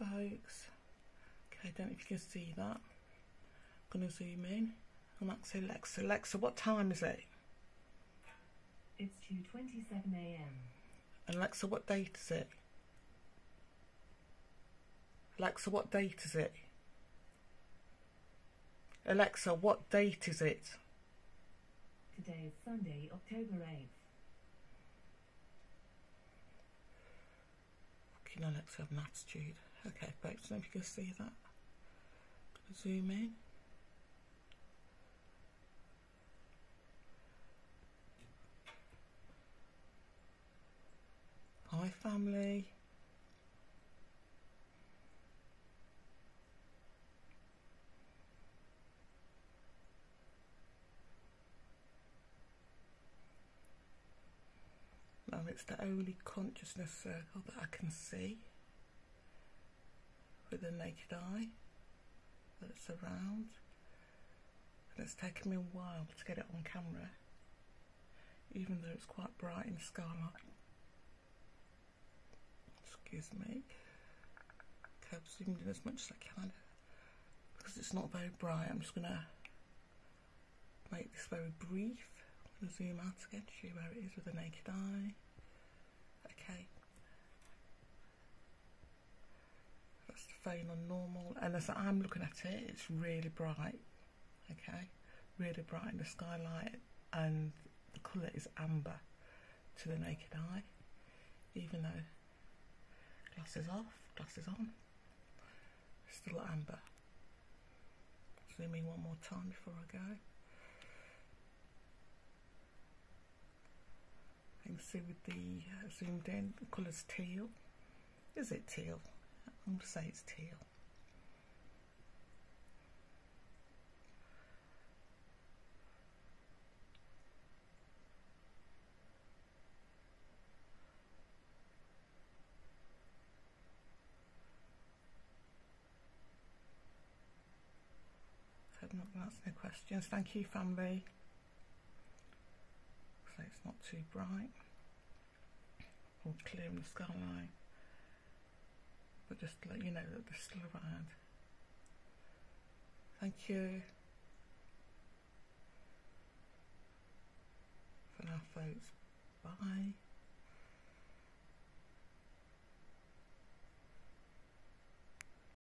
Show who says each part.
Speaker 1: folks. Okay, I don't know if you can see that. I'm going to zoom in. And that's Alexa. Alexa, what time is it?
Speaker 2: It's 2:27 a.m.
Speaker 1: And Alexa, what date is it? Alexa, what date is it? Alexa, what date is it?
Speaker 2: Today is Sunday, October 8th.
Speaker 1: Fucking Alexa have an attitude. Okay, folks, I don't know if you can see that. Zoom in. Hi, family. Now it's the only consciousness circle that I can see with the naked eye that's around, and it's taken me a while to get it on camera, even though it's quite bright in the skylight. Excuse me. Okay, I've zoomed in as much as I can. Because it's not very bright, I'm just going to make this very brief. I'm going to zoom out again to show you where it is with the naked eye. Okay. That's the phone on normal, and as I'm looking at it, it's really bright. Okay, really bright in the skylight, and the colour is amber to the naked eye, even though glasses off, glasses on, still amber. Zoom in one more time before I go. You can see with the zoomed in, the colour's teal. Is it teal? I'm going to say it's teal. So I'm not going to ask no questions. Thank you, family. So it's not too bright or clear in the skyline, but just to let you know that they're still around. Thank you. For now, folks. Bye.